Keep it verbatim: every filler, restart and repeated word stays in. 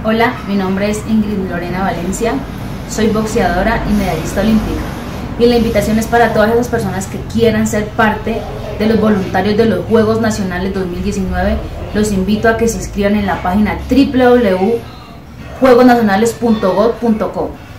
Hola, mi nombre es Ingrid Lorena Valencia, soy boxeadora y medallista olímpica. Y la invitación es para todas esas personas que quieran ser parte de los voluntarios de los Juegos Nacionales dos mil diecinueve. Los invito a que se inscriban en la página w w w punto juegos nacionales punto gov punto co.